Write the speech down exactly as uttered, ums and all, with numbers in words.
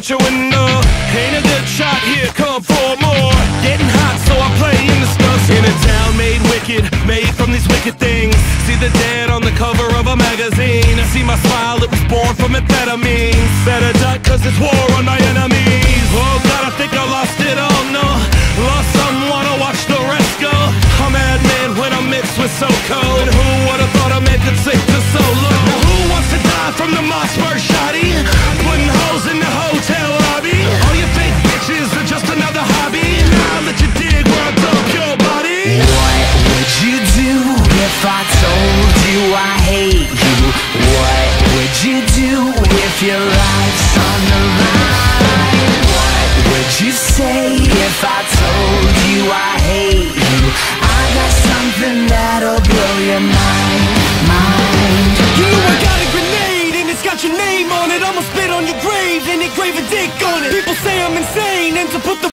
at your window. Ain't a good shot here, come for more. Getting hot, so I play in the stuff. In a town made wicked, made from these wicked things. See the dead on the cover of a magazine. See my smile, it was born from amphetamines. Better duck, cause it's war on my enemies. Oh God, I think I lost it all, no. Lost someone, I watch the rest go. I'm madman when I'm mixed with so cold. Who would've thought a man could sink to so low? Now who wants to die from the Mossberg shoddy? Putting holes in the hotel lobby. All you fake bitches are just another hobby. Now I'll let you dig where I dump your body. What would you do if I told you I hate you? What would you do if your life's on the line? What would you say if I told you I hate you? I got something that'll blow your mind, mind. You know I got a grenade and it's got your name on it. I'ma spit on your grave and engrave a dick on it. People say I'm insane and to put the